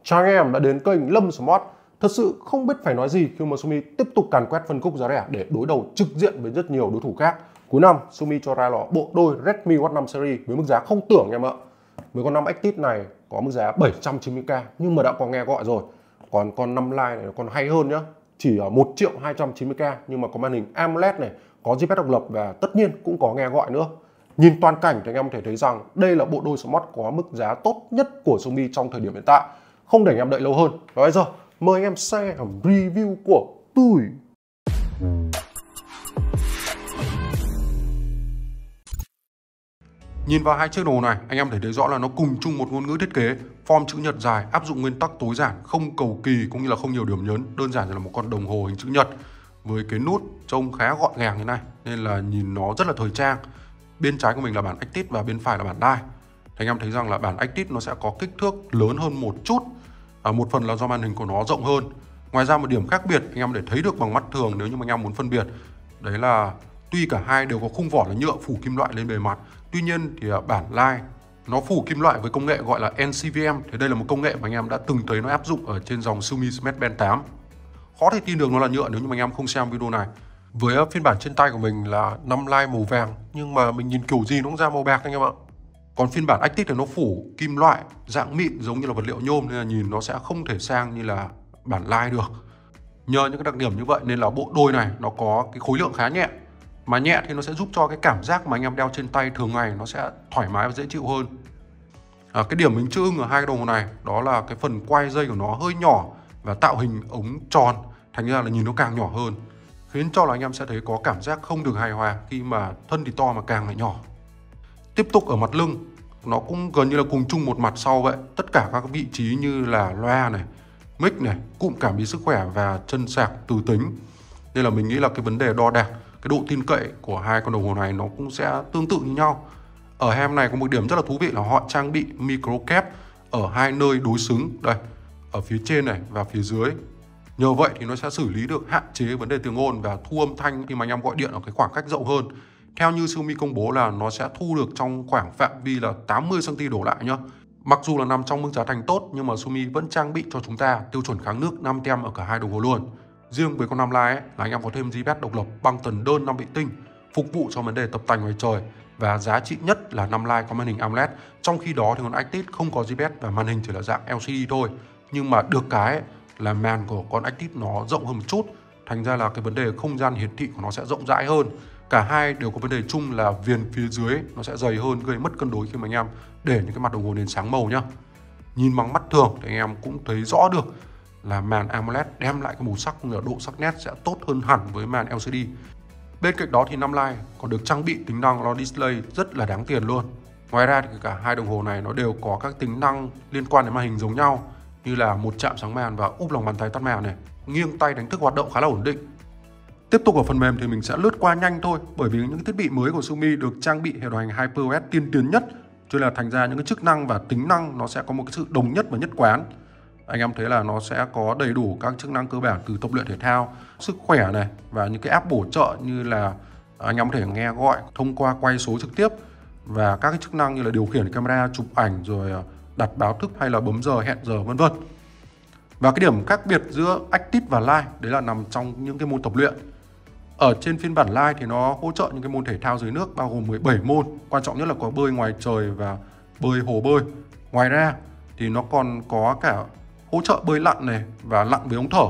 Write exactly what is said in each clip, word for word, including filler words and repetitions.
Chào anh em đã đến kênh Lâm Smart. Thật sự không biết phải nói gì khi mà Xiaomi tiếp tục càn quét phân khúc giá rẻ để đối đầu trực diện với rất nhiều đối thủ khác. Cuối năm, Xiaomi cho ra lò bộ đôi Redmi Watch năm series với mức giá không tưởng em ạ. Với con năm Active này có mức giá bảy trăm chín mươi k nhưng mà đã có nghe gọi rồi. Còn con năm Lite này còn hay hơn nhá, chỉ ở một triệu hai trăm chín mươi k nhưng mà có màn hình AMOLED này, có giê pê ét độc lập và tất nhiên cũng có nghe gọi nữa. Nhìn toàn cảnh thì anh em có thể thấy rằng đây là bộ đôi smart có mức giá tốt nhất của Xiaomi trong thời điểm hiện tại. Không để anh em đợi lâu hơn, và bây giờ mời anh em xem review của tôi. Nhìn vào hai chiếc đồ này, anh em thể thấy rõ là nó cùng chung một ngôn ngữ thiết kế, form chữ nhật dài, áp dụng nguyên tắc tối giản, không cầu kỳ cũng như là không nhiều điểm nhấn, đơn giản là một con đồng hồ hình chữ nhật với cái nút trông khá gọn gàng như này nên là nhìn nó rất là thời trang. Bên trái của mình là bản Active và bên phải là bản Lite. Anh em thấy rằng là bản Active nó sẽ có kích thước lớn hơn một chút. À, một phần là do màn hình của nó rộng hơn. Ngoài ra một điểm khác biệt anh em để thấy được bằng mắt thường nếu như mà anh em muốn phân biệt, đấy là tuy cả hai đều có khung vỏ là nhựa phủ kim loại lên bề mặt, tuy nhiên thì bản Lite nó phủ kim loại với công nghệ gọi là en xê vê em. Thì đây là một công nghệ mà anh em đã từng thấy nó áp dụng ở trên dòng Xiaomi Smart Band tám. Khó thể tin được nó là nhựa nếu như mà anh em không xem video này. Với phiên bản trên tay của mình là năm Lite màu vàng, nhưng mà mình nhìn kiểu gì nó cũng ra màu bạc anh em ạ. Còn phiên bản Active thì nó phủ kim loại dạng mịn giống như là vật liệu nhôm nên là nhìn nó sẽ không thể sang như là bản Lite được. Nhờ những cái đặc điểm như vậy nên là bộ đôi này nó có cái khối lượng khá nhẹ. Mà nhẹ thì nó sẽ giúp cho cái cảm giác mà anh em đeo trên tay thường ngày nó sẽ thoải mái và dễ chịu hơn. À, cái điểm mình chưa ưng ở hai cái đồng hồ này đó là cái phần quay dây của nó hơi nhỏ và tạo hình ống tròn, thành ra là nhìn nó càng nhỏ hơn, khiến cho là anh em sẽ thấy có cảm giác không được hài hòa khi mà thân thì to mà càng lại nhỏ. Tiếp tục ở mặt lưng, nó cũng gần như là cùng chung một mặt sau vậy. Tất cả các vị trí như là loa này, mic này, cụm cảm biến sức khỏe và chân sạc từ tính. Nên là mình nghĩ là cái vấn đề đo đạc, cái độ tin cậy của hai con đồng hồ này nó cũng sẽ tương tự như nhau. Ở hem này có một điểm rất là thú vị là họ trang bị micro cap ở hai nơi đối xứng, đây, ở phía trên này và phía dưới. Nhờ vậy thì nó sẽ xử lý được hạn chế vấn đề tiếng ồn và thu âm thanh khi mà anh em gọi điện ở cái khoảng cách rộng hơn. Theo như Xiaomi công bố là nó sẽ thu được trong khoảng phạm vi là tám mươi xăng ti mét đổ lại nhá. Mặc dù là nằm trong mức giá thành tốt nhưng mà Xiaomi vẫn trang bị cho chúng ta tiêu chuẩn kháng nước năm tem ở cả hai đồng hồ luôn. Riêng với con năm Lite ấy, là anh em có thêm giê pê ét độc lập băng tần đơn năm vệ tinh phục vụ cho vấn đề tập tành ngoài trời, và giá trị nhất là năm Lite có màn hình AMOLED. Trong khi đó thì con Active không có giê pê ét và màn hình chỉ là dạng lờ xê đê thôi. Nhưng mà được cái ấy, là màn của con Active nó rộng hơn một chút, thành ra là cái vấn đề không gian hiển thị của nó sẽ rộng rãi hơn. Cả hai đều có vấn đề chung là viền phía dưới nó sẽ dày hơn, gây mất cân đối khi mà anh em để những cái mặt đồng hồ nền sáng màu nhá. Nhìn bằng mắt thường thì anh em cũng thấy rõ được là màn AMOLED đem lại cái màu sắc, độ sắc nét sẽ tốt hơn hẳn với màn lờ xê đê. Bên cạnh đó thì năm Lite còn được trang bị tính năng Lord Display rất là đáng tiền luôn. Ngoài ra thì cả hai đồng hồ này nó đều có các tính năng liên quan đến màn hình giống nhau, như là một chạm sáng màn và úp lòng bàn tay tắt màn này, nghiêng tay đánh thức hoạt động khá là ổn định. Tiếp tục ở phần mềm thì mình sẽ lướt qua nhanh thôi, bởi vì những thiết bị mới của Xiaomi được trang bị hệ điều hành HyperOS tiên tiến nhất, cho nên là thành ra những cái chức năng và tính năng nó sẽ có một cái sự đồng nhất và nhất quán. Anh em thấy là nó sẽ có đầy đủ các chức năng cơ bản từ tập luyện thể thao, sức khỏe này, và những cái app bổ trợ như là anh em có thể nghe gọi thông qua quay số trực tiếp, và các cái chức năng như là điều khiển camera, chụp ảnh, rồi đặt báo thức hay là bấm giờ, hẹn giờ, vân vân. Và cái điểm khác biệt giữa Active và Lite đấy là nằm trong những cái môn tập luyện. Ở trên phiên bản Lite thì nó hỗ trợ những cái môn thể thao dưới nước bao gồm mười bảy môn, quan trọng nhất là có bơi ngoài trời và bơi hồ bơi. Ngoài ra thì nó còn có cả hỗ trợ bơi lặn này và lặn với ống thở.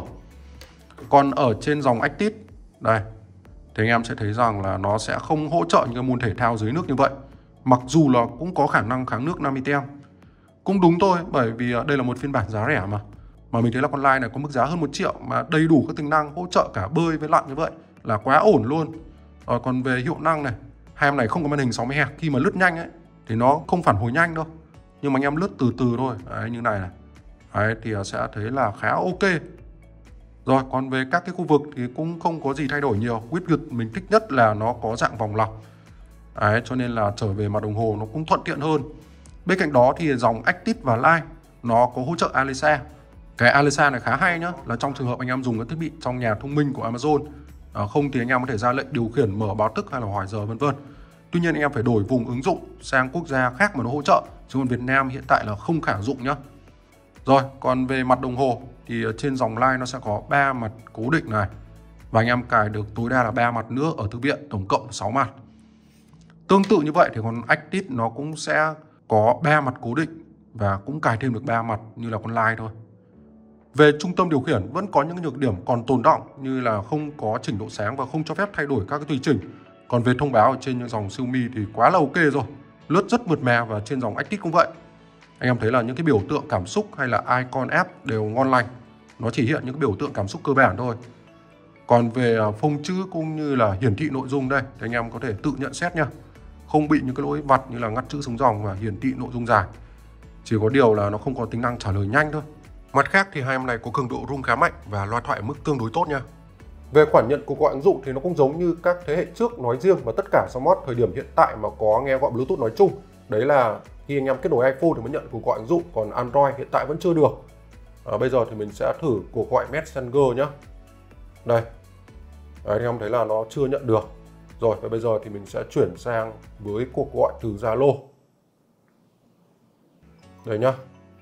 Còn ở trên dòng Active đây thì anh em sẽ thấy rằng là nó sẽ không hỗ trợ những cái môn thể thao dưới nước như vậy, mặc dù là cũng có khả năng kháng nước năm mươi tem. Cũng đúng thôi, bởi vì đây là một phiên bản giá rẻ mà. Mà mình thấy là con Lite này có mức giá hơn một triệu mà đầy đủ các tính năng hỗ trợ cả bơi với lặn như vậy là quá ổn luôn. Rồi còn về hiệu năng này, hai em này không có màn hình sáu mươi héc, khi mà lướt nhanh ấy thì nó không phản hồi nhanh đâu, nhưng mà anh em lướt từ từ thôi, đấy, như này này. Đấy, thì sẽ thấy là khá ok. Rồi còn về các cái khu vực thì cũng không có gì thay đổi nhiều. Widget mình thích nhất là nó có dạng vòng lọc. Đấy, cho nên là trở về mặt đồng hồ nó cũng thuận tiện hơn. Bên cạnh đó thì dòng Active và Lite nó có hỗ trợ Alexa. Cái Alexa này khá hay nhá, là trong trường hợp anh em dùng các thiết bị trong nhà thông minh của Amazon, à, không thì anh em có thể ra lệnh điều khiển mở báo thức hay là hỏi giờ vân vân. Tuy nhiên anh em phải đổi vùng ứng dụng sang quốc gia khác mà nó hỗ trợ, chứ còn Việt Nam hiện tại là không khả dụng nhá. Rồi, còn về mặt đồng hồ thì trên dòng Line nó sẽ có ba mặt cố định này. Và anh em cài được tối đa là ba mặt nữa ở thư viện, tổng cộng sáu mặt. Tương tự như vậy thì con Active nó cũng sẽ có ba mặt cố định và cũng cài thêm được ba mặt như là con Line thôi. Về trung tâm điều khiển vẫn có những nhược điểm còn tồn đọng như là không có chỉnh độ sáng và không cho phép thay đổi các cái tùy chỉnh. Còn về thông báo ở trên những dòng Xiaomi thì quá là ok rồi, lướt rất mượt mà, và trên dòng Active cũng vậy. Anh em thấy là những cái biểu tượng cảm xúc hay là icon app đều ngon lành, nó chỉ hiện những cái biểu tượng cảm xúc cơ bản thôi. Còn về phông chữ cũng như là hiển thị nội dung đây thì anh em có thể tự nhận xét nha, không bị những cái lỗi vặt như là ngắt chữ xuống dòng và hiển thị nội dung dài. Chỉ có điều là nó không có tính năng trả lời nhanh thôi. Mặt khác thì hai em này có cường độ rung khá mạnh và loa thoại ở mức tương đối tốt nha. Về khoản nhận cuộc gọi ứng dụng thì nó cũng giống như các thế hệ trước nói riêng và tất cả smart thời điểm hiện tại mà có nghe gọi Bluetooth nói chung. Đấy là khi anh em kết nối iPhone thì mới nhận cuộc gọi ứng dụng, còn Android hiện tại vẫn chưa được. À, bây giờ thì mình sẽ thử cuộc gọi Messenger nhé. Đây. Đấy, anh em thấy là nó chưa nhận được. Rồi, và bây giờ thì mình sẽ chuyển sang với cuộc gọi từ Zalo. Đây nhá.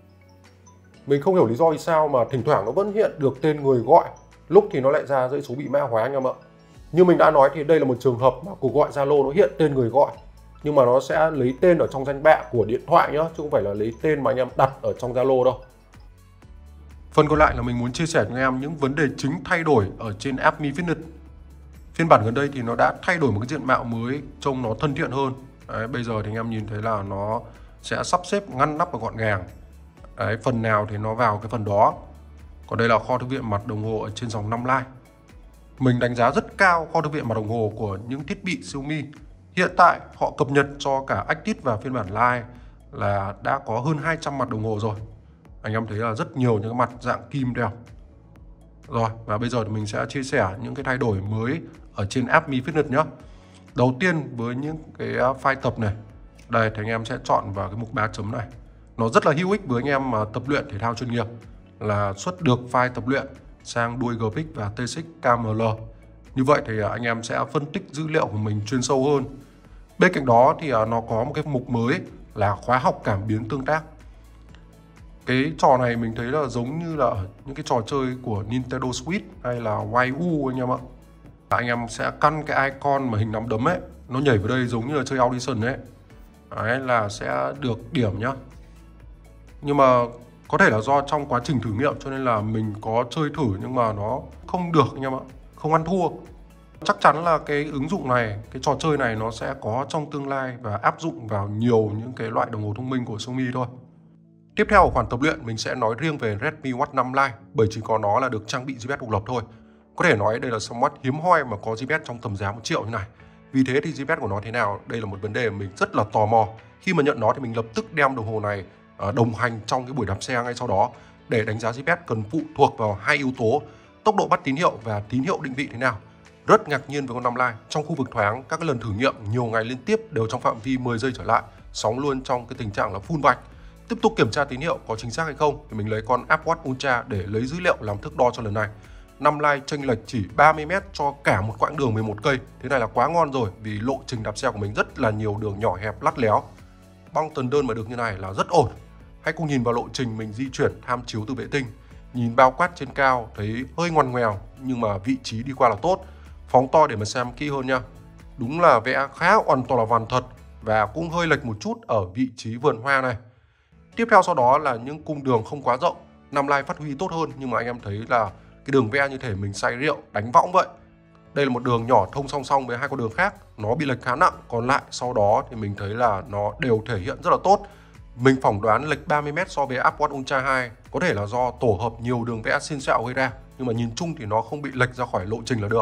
Mình không hiểu lý do vì sao mà thỉnh thoảng nó vẫn hiện được tên người gọi, lúc thì nó lại ra dãy số bị mã hóa anh em ạ. Như mình đã nói thì đây là một trường hợp mà cuộc gọi Zalo nó hiện tên người gọi, nhưng mà nó sẽ lấy tên ở trong danh bạ của điện thoại nhá, chứ không phải là lấy tên mà anh em đặt ở trong Zalo đâu. Phần còn lại là mình muốn chia sẻ cho anh em những vấn đề chính thay đổi ở trên app Mi Fitness. Phiên bản gần đây thì nó đã thay đổi một cái diện mạo mới, trông nó thân thiện hơn. Đấy, bây giờ thì anh em nhìn thấy là nó sẽ sắp xếp ngăn nắp và gọn gàng. Đấy, phần nào thì nó vào cái phần đó. Còn đây là kho thư viện mặt đồng hồ ở trên dòng năm Line. Mình đánh giá rất cao kho thư viện mặt đồng hồ của những thiết bị Xiaomi. Hiện tại họ cập nhật cho cả Active và phiên bản Line là đã có hơn hai trăm mặt đồng hồ rồi. Anh em thấy là rất nhiều những cái mặt dạng kim đeo. Rồi, và bây giờ thì mình sẽ chia sẻ những cái thay đổi mới ở trên app Mi Fitness nhé. Đầu tiên với những cái file tập này. Đây thì anh em sẽ chọn vào cái mục ba chấm này. Nó rất là hữu ích với anh em mà tập luyện thể thao chuyên nghiệp, là xuất được file tập luyện sang đuôi giê pê i xê và T sáu K M L. Như vậy thì anh em sẽ phân tích dữ liệu của mình chuyên sâu hơn. Bên cạnh đó thì nó có một cái mục mới là khóa học cảm biến tương tác. Cái trò này mình thấy là giống như là những cái trò chơi của Nintendo Switch hay là Wii U anh em ạ. Anh em sẽ căn cái icon mà hình nắm đấm ấy, nó nhảy vào đây giống như là chơi Audition ấy. Đấy là sẽ được điểm nhá. Nhưng mà có thể là do trong quá trình thử nghiệm cho nên là mình có chơi thử nhưng mà nó không được anh em ạ, không ăn thua. Chắc chắn là cái ứng dụng này, cái trò chơi này nó sẽ có trong tương lai và áp dụng vào nhiều những cái loại đồng hồ thông minh của Xiaomi thôi. Tiếp theo ở khoản tập luyện mình sẽ nói riêng về Redmi Watch năm Lite, bởi chỉ có nó là được trang bị giê pê ét độc lập thôi. Có thể nói đây là smartwatch hiếm hoi mà có giê pê ét trong tầm giá một triệu như này. Vì thế thì giê pê ét của nó thế nào? Đây là một vấn đề mình rất là tò mò. Khi mà nhận nó thì mình lập tức đem đồng hồ này đồng hành trong cái buổi đạp xe ngay sau đó. Để đánh giá giê pê ét cần phụ thuộc vào hai yếu tố: tốc độ bắt tín hiệu và tín hiệu định vị thế nào. Rất ngạc nhiên với con năm Lite, trong khu vực thoáng, các cái lần thử nghiệm nhiều ngày liên tiếp đều trong phạm vi mười giây trở lại, sóng luôn trong cái tình trạng là full vạch. Tiếp tục kiểm tra tín hiệu có chính xác hay không thì mình lấy con Apple Watch Ultra để lấy dữ liệu làm thước đo cho lần này. năm Lite chênh lệch chỉ ba mươi mét cho cả một quãng đường mười một cây. Thế này là quá ngon rồi, vì lộ trình đạp xe của mình rất là nhiều đường nhỏ hẹp lắt léo. Băng tần đơn mà được như này là rất ổn. Hãy cùng nhìn vào lộ trình mình di chuyển tham chiếu từ vệ tinh. Nhìn bao quát trên cao thấy hơi ngoằn ngoèo nhưng mà vị trí đi qua là tốt. Phóng to để mà xem kỹ hơn nha. Đúng là vẽ khá hoàn toàn là vằn thật và cũng hơi lệch một chút ở vị trí vườn hoa này. Tiếp theo sau đó là những cung đường không quá rộng. năm Lite phát huy tốt hơn nhưng mà anh em thấy là cái đường vẽ như thể mình say rượu đánh võng vậy. Đây là một đường nhỏ thông song song với hai con đường khác, nó bị lệch khá nặng, còn lại sau đó thì mình thấy là nó đều thể hiện rất là tốt. Mình phỏng đoán lệch ba mươi mét so với Apple Watch Ultra hai có thể là do tổ hợp nhiều đường vẽ xiên xẹo gây ra, nhưng mà nhìn chung thì nó không bị lệch ra khỏi lộ trình là được.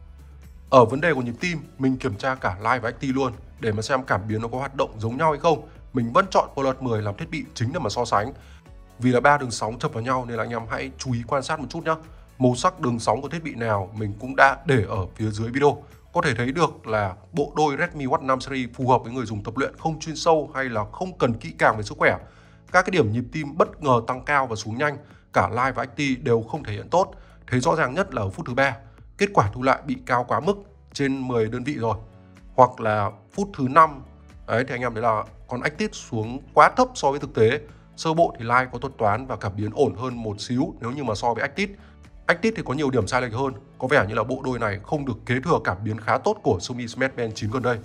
Ở vấn đề của nhịp tim, mình kiểm tra cả Live và Active luôn để mà xem cảm biến nó có hoạt động giống nhau hay không. Mình vẫn chọn Pulse mười làm thiết bị chính để mà so sánh. Vì là ba đường sóng chập vào nhau nên là anh em hãy chú ý quan sát một chút nhé. Màu sắc đường sóng của thiết bị nào mình cũng đã để ở phía dưới video. Có thể thấy được là bộ đôi Redmi Watch năm series phù hợp với người dùng tập luyện không chuyên sâu hay là không cần kỹ càng về sức khỏe. Các cái điểm nhịp tim bất ngờ tăng cao và xuống nhanh, cả Live và Active đều không thể hiện tốt. Thấy rõ ràng nhất là ở phút thứ ba, kết quả thu lại bị cao quá mức, trên mười đơn vị rồi. Hoặc là phút thứ năm, đấy thì anh em thấy là con Active xuống quá thấp so với thực tế. Sơ bộ thì Lite có thuật toán và cảm biến ổn hơn một xíu nếu như mà so với Active. Active thì có nhiều điểm sai lệch hơn, có vẻ như là bộ đôi này không được kế thừa cảm biến khá tốt của Xiaomi Smart Band chín gần đây.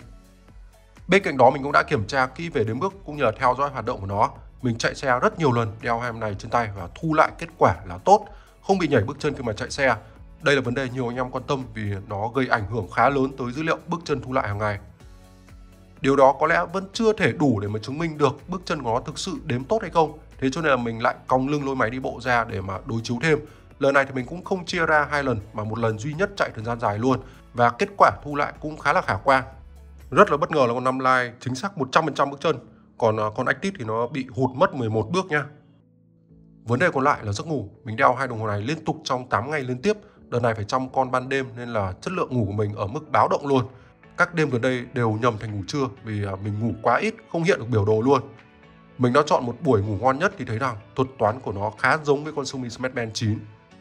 Bên cạnh đó mình cũng đã kiểm tra kỹ về đếm bước cũng như là theo dõi hoạt động của nó. Mình chạy xe rất nhiều lần đeo hai em này trên tay và thu lại kết quả là tốt, không bị nhảy bước chân khi mà chạy xe. Đây là vấn đề nhiều anh em quan tâm vì nó gây ảnh hưởng khá lớn tới dữ liệu bước chân thu lại hàng ngày. Điều đó có lẽ vẫn chưa thể đủ để mà chứng minh được bước chân của nó thực sự đếm tốt hay không. Thế cho nên là mình lại còng lưng lôi máy đi bộ ra để mà đối chiếu thêm. Lần này thì mình cũng không chia ra hai lần mà một lần duy nhất chạy thời gian dài luôn. Và kết quả thu lại cũng khá là khả quan. Rất là bất ngờ là con năm Lite chính xác một trăm phần trăm bước chân. Còn con Active thì nó bị hụt mất mười một bước nha. Vấn đề còn lại là giấc ngủ. Mình đeo hai đồng hồ này liên tục trong tám ngày liên tiếp. Đợt này phải chăm con ban đêm nên là chất lượng ngủ của mình ở mức báo động luôn. Các đêm gần đây đều nhầm thành ngủ trưa vì mình ngủ quá ít, không hiện được biểu đồ luôn. Mình đã chọn một buổi ngủ ngon nhất thì thấy rằng thuật toán của nó khá giống với con Xiaomi Smart Band chín.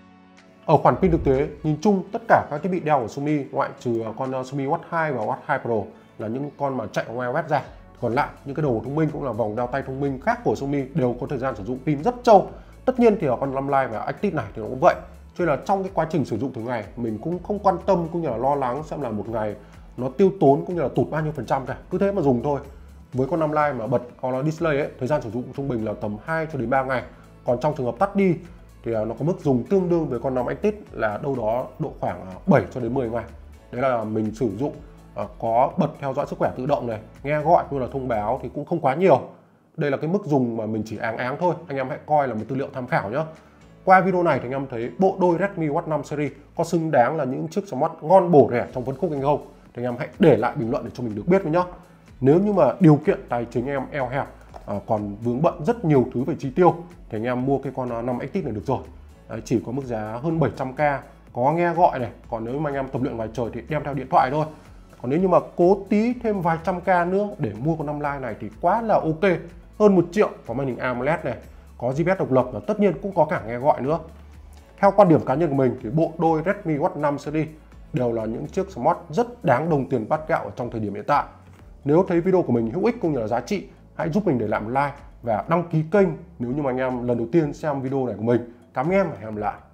Ở khoản pin thực tế, nhìn chung tất cả các thiết bị đeo của Xiaomi ngoại trừ con Xiaomi Watch hai và Watch hai Pro là những con mà chạy ngoài iOS ra. Còn lại những cái đồ thông minh cũng là vòng đeo tay thông minh khác của Xiaomi đều có thời gian sử dụng pin rất trâu. Tất nhiên thì ở con năm Lite và Active này thì nó cũng vậy. Cho nên là trong cái quá trình sử dụng thường ngày mình cũng không quan tâm cũng như là lo lắng xem là một ngày nó tiêu tốn cũng như là tụt bao nhiêu phần trăm cả, cứ thế mà dùng thôi. Với con năm Lite mà bật Color Display ấy, thời gian sử dụng trung bình là tầm hai cho đến ba ngày. Còn trong trường hợp tắt đi thì nó có mức dùng tương đương với con năm Active là đâu đó độ khoảng bảy cho đến mười ngày. Đấy là mình sử dụng có bật theo dõi sức khỏe tự động này, nghe gọi cũng là thông báo thì cũng không quá nhiều. Đây là cái mức dùng mà mình chỉ áng áng thôi, anh em hãy coi là một tư liệu tham khảo nhé. Qua video này thì anh em thấy bộ đôi Redmi Watch năm series có xứng đáng là những chiếc smartwatch ngon bổ rẻ trong phân khúc hay không? Thì anh em hãy để lại bình luận để cho mình được biết với nhá. Nếu như mà điều kiện tài chính em eo hẹp, à, còn vướng bận rất nhiều thứ về chi tiêu thì anh em mua cái con năm Active này được rồi. Đấy, chỉ có mức giá hơn bảy trăm k, có nghe gọi này. Còn nếu mà anh em tập luyện ngoài trời thì đem theo điện thoại thôi. Còn nếu như mà cố tí thêm vài trăm k nữa để mua con năm Lite này thì quá là ok. Hơn một triệu, có màn hình AMOLED này, có giê pê ét độc lập và tất nhiên cũng có cả nghe gọi nữa. Theo quan điểm cá nhân của mình thì bộ đôi Redmi Watch năm series đều là những chiếc smart rất đáng đồng tiền bát gạo ở trong thời điểm hiện tại. Nếu thấy video của mình hữu ích cũng như là giá trị, hãy giúp mình để lại một like và đăng ký kênh nếu như mà anh em lần đầu tiên xem video này của mình. Cảm ơn em và hẹn gặp lại.